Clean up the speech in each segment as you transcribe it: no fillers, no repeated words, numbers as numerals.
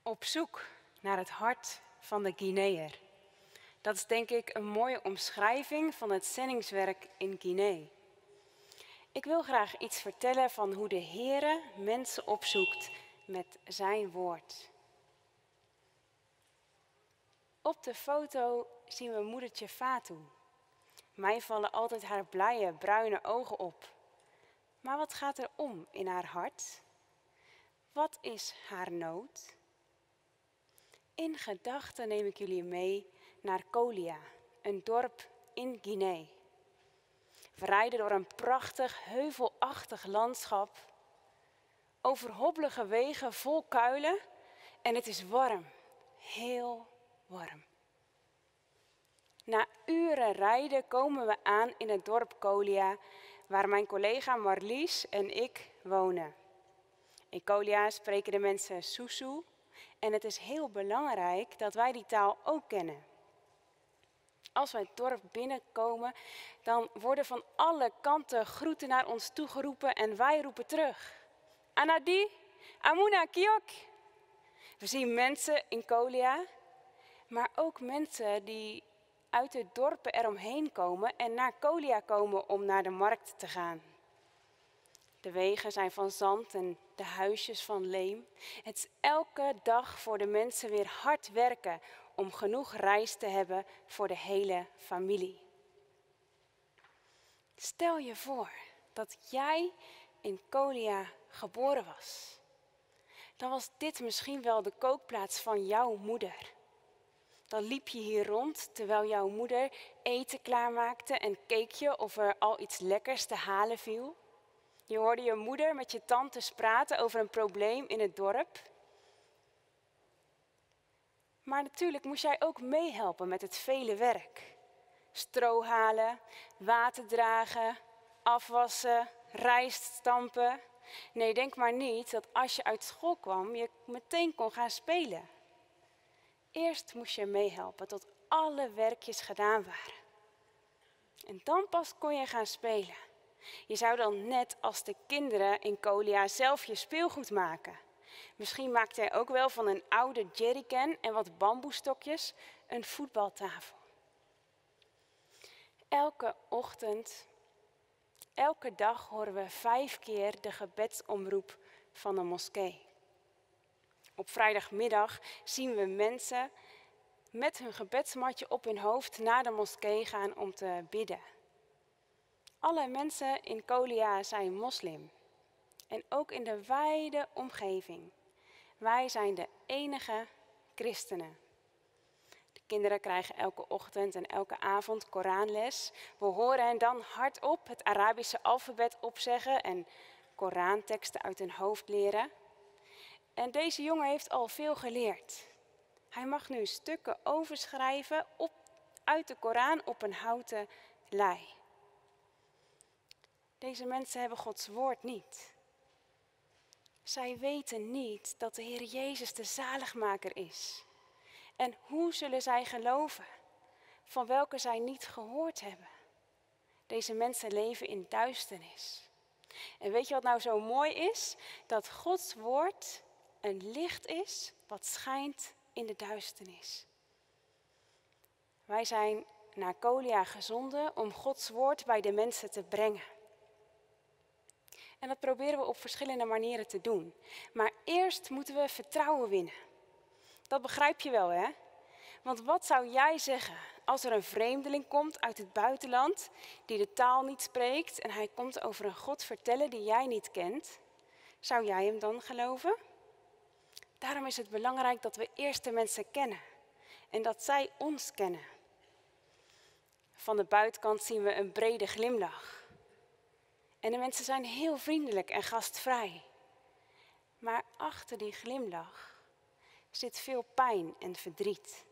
Op zoek naar het hart van de Guineër. Dat is denk ik een mooie omschrijving van het zendingswerk in Guinea. Ik wil graag iets vertellen van hoe de Heere mensen opzoekt met zijn woord. Op de foto zien we moedertje Fatou. Mij vallen altijd haar blije, bruine ogen op. Maar wat gaat er om in haar hart? Wat is haar nood? In gedachten neem ik jullie mee naar Kolia, een dorp in Guinea. We rijden door een prachtig, heuvelachtig landschap, over hobbelige wegen vol kuilen en het is warm, heel warm. Na uren rijden komen we aan in het dorp Kolia, waar mijn collega Marlies en ik wonen. In Kolia spreken de mensen Susu en het is heel belangrijk dat wij die taal ook kennen. Als wij het dorp binnenkomen, dan worden van alle kanten groeten naar ons toegeroepen en wij roepen terug. Anadi, Amuna Kiok. We zien mensen in Kolia, maar ook mensen die uit de dorpen eromheen komen en naar Kolia komen om naar de markt te gaan. De wegen zijn van zand en de huisjes van leem. Het is elke dag voor de mensen weer hard werken om genoeg rijst te hebben voor de hele familie. Stel je voor dat jij in Kolia geboren was. Dan was dit misschien wel de kookplaats van jouw moeder. Dan liep je hier rond terwijl jouw moeder eten klaarmaakte en keek je of er al iets lekkers te halen viel. Je hoorde je moeder met je tantes praten over een probleem in het dorp. Maar natuurlijk moest jij ook meehelpen met het vele werk. Stro halen, water dragen, afwassen, rijst stampen. Nee, denk maar niet dat als je uit school kwam, je meteen kon gaan spelen. Eerst moest je meehelpen tot alle werkjes gedaan waren. En dan pas kon je gaan spelen. Je zou dan net als de kinderen in Kolia zelf je speelgoed maken. Misschien maakte hij ook wel van een oude jerrycan en wat bamboestokjes een voetbaltafel. Elke ochtend, elke dag horen we 5 keer de gebedsomroep van de moskee. Op vrijdagmiddag zien we mensen met hun gebedsmatje op hun hoofd naar de moskee gaan om te bidden. Alle mensen in Kolia zijn moslim. En ook in de wijde omgeving. Wij zijn de enige christenen. De kinderen krijgen elke ochtend en elke avond Koranles. We horen hen dan hardop het Arabische alfabet opzeggen en Koranteksten uit hun hoofd leren. En deze jongen heeft al veel geleerd. Hij mag nu stukken overschrijven uit de Koran op een houten lei. Deze mensen hebben Gods woord niet. Zij weten niet dat de Heer Jezus de zaligmaker is. En hoe zullen zij geloven, van welke zij niet gehoord hebben? Deze mensen leven in duisternis. En weet je wat nou zo mooi is? Dat Gods woord een licht is wat schijnt in de duisternis. Wij zijn naar Kolia gezonden om Gods woord bij de mensen te brengen. En dat proberen we op verschillende manieren te doen. Maar eerst moeten we vertrouwen winnen. Dat begrijp je wel, hè? Want wat zou jij zeggen als er een vreemdeling komt uit het buitenland die de taal niet spreekt en hij komt over een God vertellen die jij niet kent? Zou jij hem dan geloven? Daarom is het belangrijk dat we eerst de mensen kennen en dat zij ons kennen. Van de buitenkant zien we een brede glimlach. En de mensen zijn heel vriendelijk en gastvrij. Maar achter die glimlach zit veel pijn en verdriet.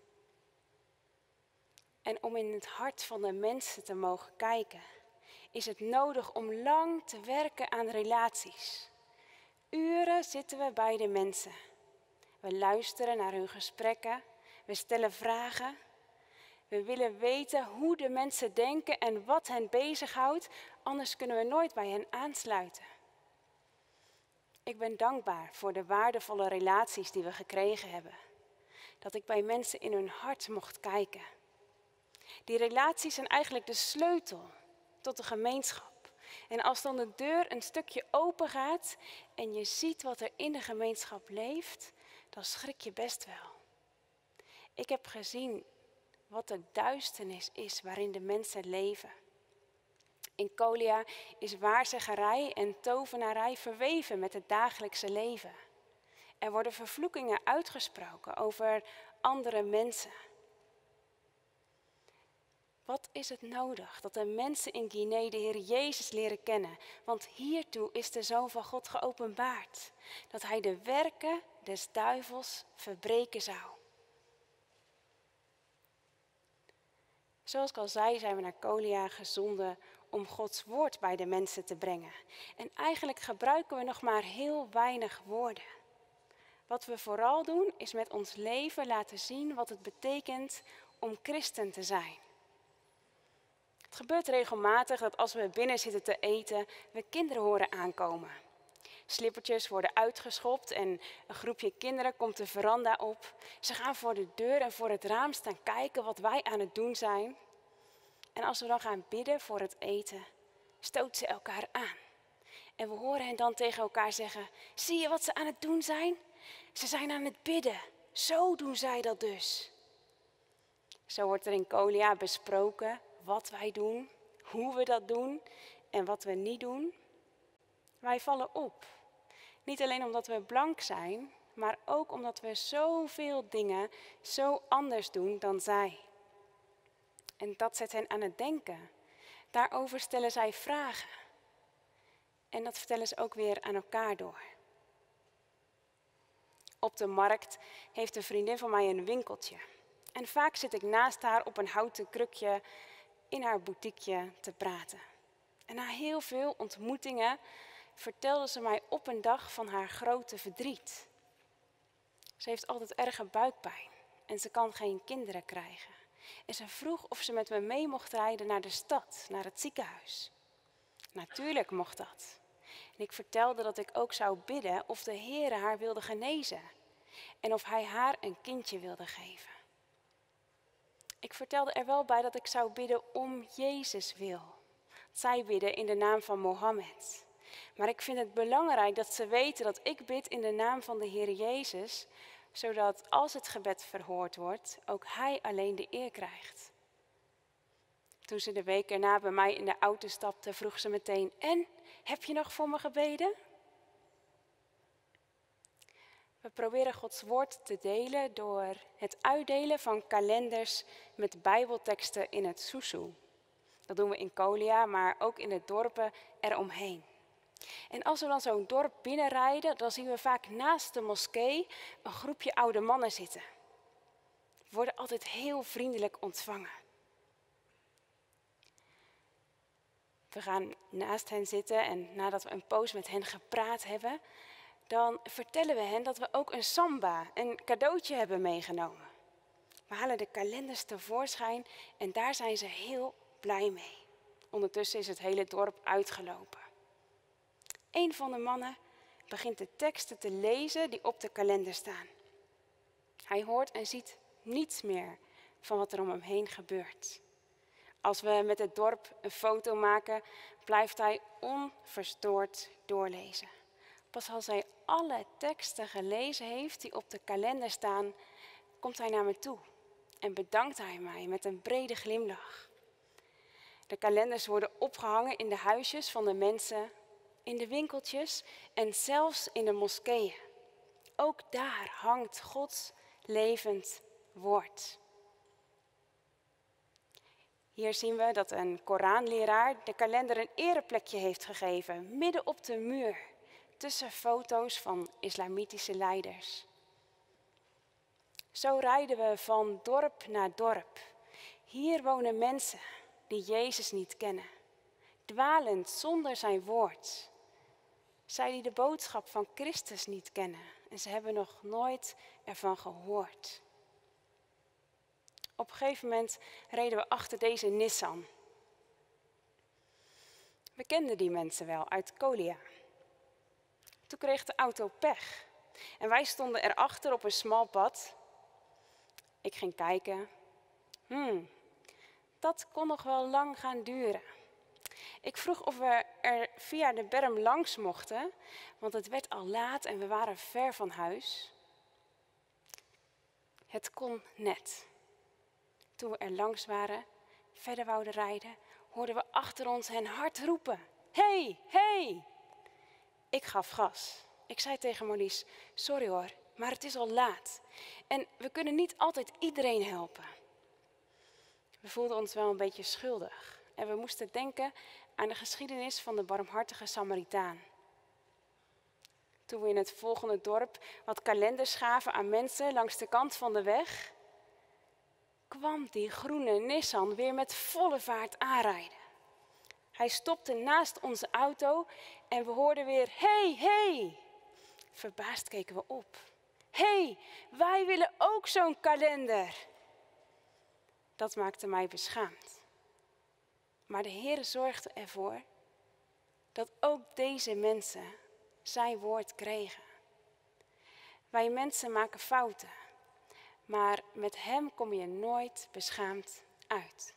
En om in het hart van de mensen te mogen kijken, is het nodig om lang te werken aan relaties. Uren zitten we bij de mensen. We luisteren naar hun gesprekken, we stellen vragen. We willen weten hoe de mensen denken en wat hen bezighoudt, anders kunnen we nooit bij hen aansluiten. Ik ben dankbaar voor de waardevolle relaties die we gekregen hebben. Dat ik bij mensen in hun hart mocht kijken. Die relaties zijn eigenlijk de sleutel tot de gemeenschap. En als dan de deur een stukje open gaat en je ziet wat er in de gemeenschap leeft, dan schrik je best wel. Ik heb gezien wat de duisternis is waarin de mensen leven. In Kolia is waarzeggerij en tovenarij verweven met het dagelijkse leven. Er worden vervloekingen uitgesproken over andere mensen. Wat is het nodig dat de mensen in Guinea de Heer Jezus leren kennen? Want hiertoe is de Zoon van God geopenbaard. Dat hij de werken des duivels verbreken zou. Zoals ik al zei, zijn we naar Kolia gezonden om Gods woord bij de mensen te brengen. En eigenlijk gebruiken we nog maar heel weinig woorden. Wat we vooral doen is met ons leven laten zien wat het betekent om christen te zijn. Het gebeurt regelmatig dat als we binnen zitten te eten, we kinderen horen aankomen. Slippertjes worden uitgeschopt en een groepje kinderen komt de veranda op. Ze gaan voor de deur en voor het raam staan kijken wat wij aan het doen zijn. En als we dan gaan bidden voor het eten, stoten ze elkaar aan. En we horen hen dan tegen elkaar zeggen, zie je wat ze aan het doen zijn? Ze zijn aan het bidden. Zo doen zij dat dus. Zo wordt er in Kolia besproken wat wij doen, hoe we dat doen en wat we niet doen. Wij vallen op. Niet alleen omdat we blank zijn, maar ook omdat we zoveel dingen zo anders doen dan zij. En dat zet hen aan het denken. Daarover stellen zij vragen. En dat vertellen ze ook weer aan elkaar door. Op de markt heeft een vriendin van mij een winkeltje. En vaak zit ik naast haar op een houten krukje in haar boutiqueje te praten. En na heel veel ontmoetingen vertelde ze mij op een dag van haar grote verdriet. Ze heeft altijd erge buikpijn en ze kan geen kinderen krijgen. En ze vroeg of ze met me mee mocht rijden naar de stad, naar het ziekenhuis. Natuurlijk mocht dat. En ik vertelde dat ik ook zou bidden of de Heere haar wilde genezen. En of hij haar een kindje wilde geven. Ik vertelde er wel bij dat ik zou bidden om Jezus wil. Zij bidden in de naam van Mohammed. Maar ik vind het belangrijk dat ze weten dat ik bid in de naam van de Heer Jezus, zodat als het gebed verhoord wordt, ook Hij alleen de eer krijgt. Toen ze de week erna bij mij in de auto stapte, vroeg ze meteen, en, heb je nog voor me gebeden? We proberen Gods woord te delen door het uitdelen van kalenders met bijbelteksten in het Susu. Dat doen we in Kolia, maar ook in de dorpen eromheen. En als we dan zo'n dorp binnenrijden, dan zien we vaak naast de moskee een groepje oude mannen zitten. We worden altijd heel vriendelijk ontvangen. We gaan naast hen zitten en nadat we een poos met hen gepraat hebben, dan vertellen we hen dat we ook een samba, een cadeautje hebben meegenomen. We halen de kalenders tevoorschijn en daar zijn ze heel blij mee. Ondertussen is het hele dorp uitgelopen. Een van de mannen begint de teksten te lezen die op de kalender staan. Hij hoort en ziet niets meer van wat er om hem heen gebeurt. Als we met het dorp een foto maken, blijft hij onverstoord doorlezen. Pas als hij alle teksten gelezen heeft die op de kalender staan, komt hij naar me toe en bedankt hij mij met een brede glimlach. De kalenders worden opgehangen in de huisjes van de mensen, in de winkeltjes en zelfs in de moskeeën. Ook daar hangt Gods levend woord. Hier zien we dat een Koranleraar de kalender een ereplekje heeft gegeven, midden op de muur, tussen foto's van islamitische leiders. Zo rijden we van dorp naar dorp. Hier wonen mensen die Jezus niet kennen, dwalend zonder zijn woord. Zij die de boodschap van Christus niet kennen en ze hebben nog nooit ervan gehoord. Op een gegeven moment reden we achter deze Nissan. We kenden die mensen wel uit Kolia. Toen kreeg de auto pech. En wij stonden erachter op een smal pad. Ik ging kijken. Dat kon nog wel lang gaan duren. Ik vroeg of we er via de berm langs mochten, want het werd al laat en we waren ver van huis. Het kon net. Toen we er langs waren, verder wouden rijden, hoorden we achter ons hen hard roepen. Hey, hey! Ik gaf gas. Ik zei tegen Marlies, sorry hoor, maar het is al laat. En we kunnen niet altijd iedereen helpen. We voelden ons wel een beetje schuldig. En we moesten denken aan de geschiedenis van de barmhartige Samaritaan. Toen we in het volgende dorp wat kalenders gaven aan mensen langs de kant van de weg, kwam die groene Nissan weer met volle vaart aanrijden. Hij stopte naast onze auto en we hoorden weer, hey, hey! Verbaasd keken we op. Hey, wij willen ook zo'n kalender! Dat maakte mij beschaamd. Maar de Heer zorgde ervoor dat ook deze mensen zijn woord kregen. Wij mensen maken fouten, maar met Hem kom je nooit beschaamd uit.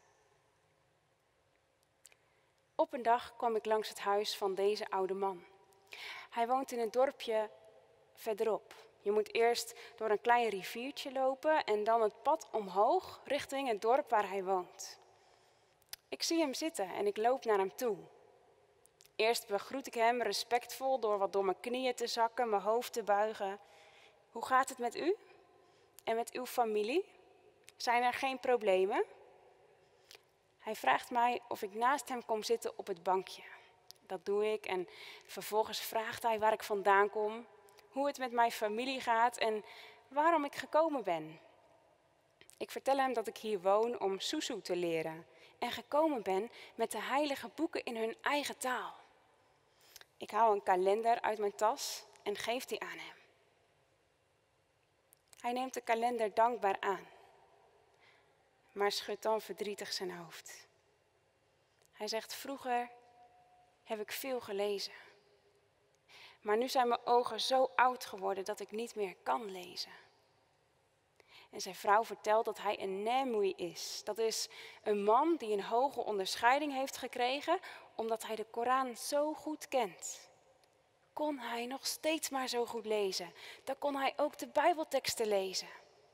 Op een dag kwam ik langs het huis van deze oude man. Hij woont in een dorpje verderop. Je moet eerst door een klein riviertje lopen en dan het pad omhoog richting het dorp waar hij woont. Ik zie hem zitten en ik loop naar hem toe. Eerst begroet ik hem respectvol door wat door mijn knieën te zakken, mijn hoofd te buigen. Hoe gaat het met u? En met uw familie? Zijn er geen problemen? Hij vraagt mij of ik naast hem kom zitten op het bankje. Dat doe ik en vervolgens vraagt hij waar ik vandaan kom, hoe het met mijn familie gaat en waarom ik gekomen ben. Ik vertel hem dat ik hier woon om Soesoe te leren en gekomen ben met de heilige boeken in hun eigen taal. Ik haal een kalender uit mijn tas en geef die aan hem. Hij neemt de kalender dankbaar aan, maar schudt dan verdrietig zijn hoofd. Hij zegt, vroeger heb ik veel gelezen. Maar nu zijn mijn ogen zo oud geworden dat ik niet meer kan lezen. En zijn vrouw vertelt dat hij een Nemui is. Dat is een man die een hoge onderscheiding heeft gekregen omdat hij de Koran zo goed kent. Kon hij nog steeds maar zo goed lezen, dan kon hij ook de Bijbelteksten lezen.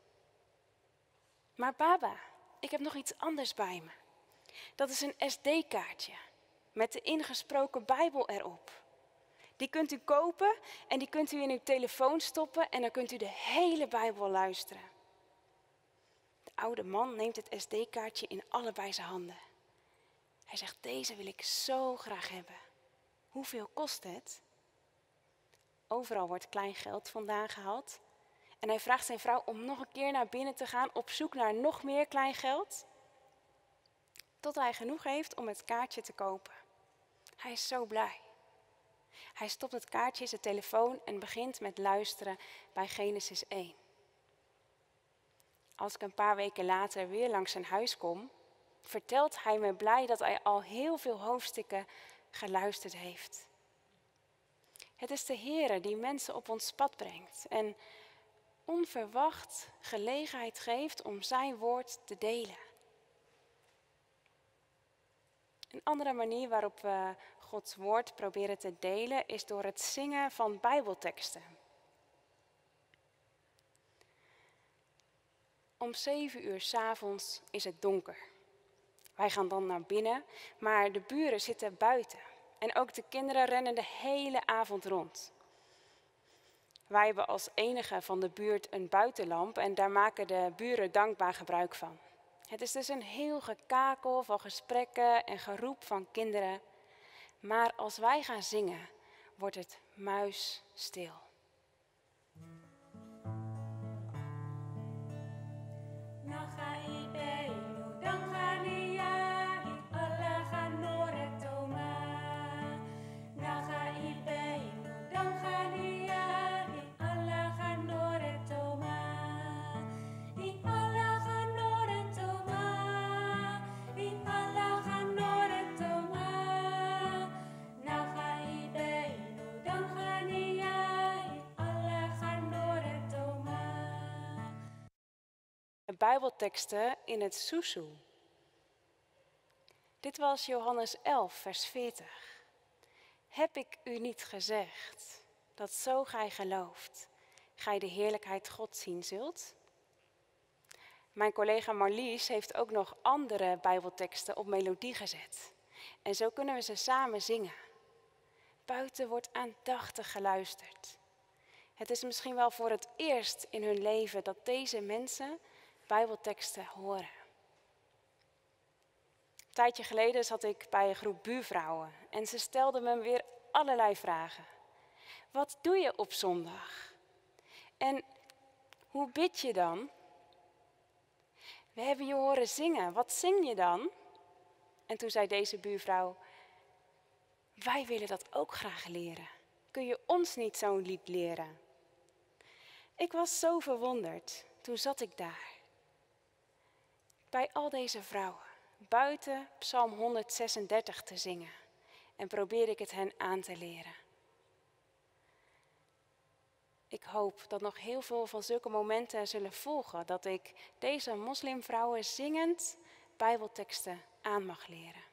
Maar baba, ik heb nog iets anders bij me. Dat is een SD-kaartje met de ingesproken Bijbel erop. Die kunt u kopen en die kunt u in uw telefoon stoppen en dan kunt u de hele Bijbel luisteren. De oude man neemt het SD-kaartje in allebei zijn handen. Hij zegt, deze wil ik zo graag hebben. Hoeveel kost het? Overal wordt klein geld vandaan gehaald. En hij vraagt zijn vrouw om nog een keer naar binnen te gaan op zoek naar nog meer klein geld. Tot hij genoeg heeft om het kaartje te kopen. Hij is zo blij. Hij stopt het kaartje in zijn telefoon en begint met luisteren bij Genesis 1. Als ik een paar weken later weer langs zijn huis kom, vertelt hij me blij dat hij al heel veel hoofdstukken geluisterd heeft. Het is de Heere die mensen op ons pad brengt en onverwacht gelegenheid geeft om zijn woord te delen. Een andere manier waarop we Gods woord proberen te delen is door het zingen van Bijbelteksten. Om 7 uur 's avonds is het donker. Wij gaan dan naar binnen, maar de buren zitten buiten. En ook de kinderen rennen de hele avond rond. Wij hebben als enige van de buurt een buitenlamp en daar maken de buren dankbaar gebruik van. Het is dus een heel gekakel van gesprekken en geroep van kinderen. Maar als wij gaan zingen, wordt het muisstil. Naga ibenu, dan ga Bijbelteksten in het Soesoe. Dit was Johannes 11, vers 40. Heb ik u niet gezegd dat zo gij gelooft, gij de heerlijkheid God zien zult? Mijn collega Marlies heeft ook nog andere Bijbelteksten op melodie gezet. En zo kunnen we ze samen zingen. Buiten wordt aandachtig geluisterd. Het is misschien wel voor het eerst in hun leven dat deze mensen Bijbelteksten horen. Een tijdje geleden zat ik bij een groep buurvrouwen en ze stelden me weer allerlei vragen. Wat doe je op zondag? En hoe bid je dan? We hebben je horen zingen, wat zing je dan? En toen zei deze buurvrouw, wij willen dat ook graag leren. Kun je ons niet zo'n lied leren? Ik was zo verwonderd, toen zat ik daar. Bij al deze vrouwen, buiten Psalm 136 te zingen. En probeerde ik het hen aan te leren. Ik hoop dat nog heel veel van zulke momenten zullen volgen. Dat ik deze moslimvrouwen zingend Bijbelteksten aan mag leren.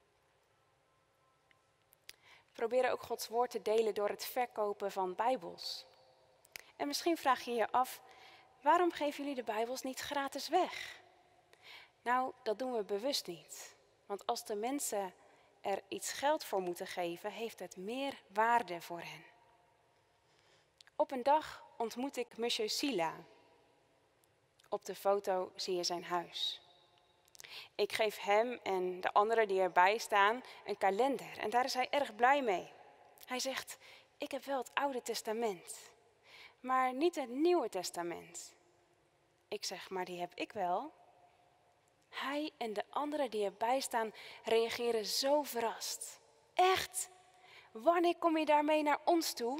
We proberen ook Gods woord te delen door het verkopen van Bijbels. En misschien vraag je je af, waarom geven jullie de Bijbels niet gratis weg? Nou, dat doen we bewust niet. Want als de mensen er iets geld voor moeten geven, heeft het meer waarde voor hen. Op een dag ontmoet ik monsieur Sila. Op de foto zie je zijn huis. Ik geef hem en de anderen die erbij staan een kalender en daar is hij erg blij mee. Hij zegt, ik heb wel het Oude Testament, maar niet het Nieuwe Testament. Ik zeg, maar die heb ik wel. Hij en de anderen die erbij staan reageren zo verrast. Echt? Wanneer kom je daarmee naar ons toe?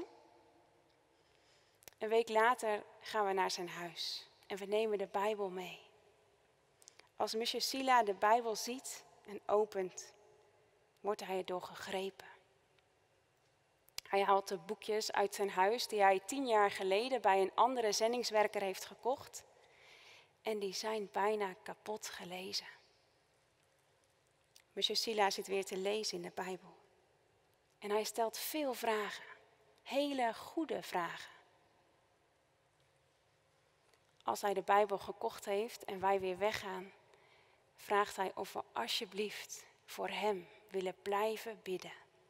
Een week later gaan we naar zijn huis en we nemen de Bijbel mee. Als monsieur Sila de Bijbel ziet en opent, wordt hij erdoor gegrepen. Hij haalt de boekjes uit zijn huis die hij 10 jaar geleden bij een andere zendingswerker heeft gekocht. En die zijn bijna kapot gelezen. Monsieur Sila zit weer te lezen in de Bijbel. En hij stelt veel vragen, hele goede vragen. Als hij de Bijbel gekocht heeft en wij weer weggaan, vraagt hij of we alsjeblieft voor hem willen blijven bidden.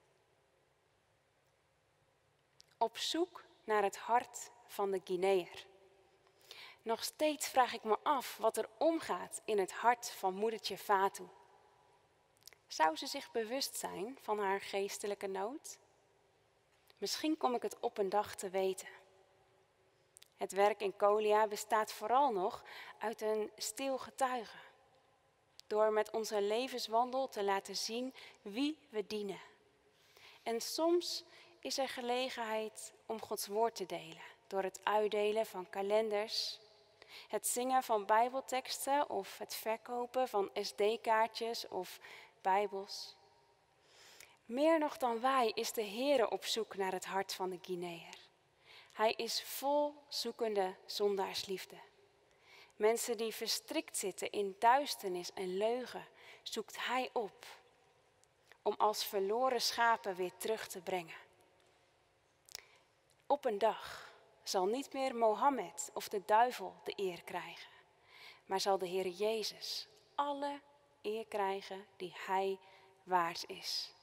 Op zoek naar het hart van de Guineër. Nog steeds vraag ik me af wat er omgaat in het hart van moedertje Fatou. Zou ze zich bewust zijn van haar geestelijke nood? Misschien kom ik het op een dag te weten. Het werk in Kolia bestaat vooral nog uit een stil getuigen. Door met onze levenswandel te laten zien wie we dienen. En soms is er gelegenheid om Gods woord te delen. Door het uitdelen van kalenders, het zingen van Bijbelteksten of het verkopen van SD-kaartjes of Bijbels. Meer nog dan wij is de Heere op zoek naar het hart van de Guineër. Hij is vol zoekende zondaarsliefde. Mensen die verstrikt zitten in duisternis en leugen, zoekt hij op. Om als verloren schapen weer terug te brengen. Op een dag zal niet meer Mohammed of de duivel de eer krijgen. Maar zal de Heer Jezus alle eer krijgen die hij waard is.